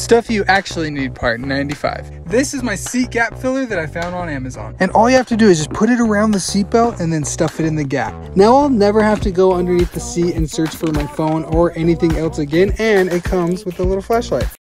Stuff you actually need part 95. This is my seat gap filler that I found on Amazon. And all you have to do is just put it around the seatbelt and then stuff it in the gap. Now I'll never have to go underneath the seat and search for my phone or anything else again, and it comes with a little flashlight.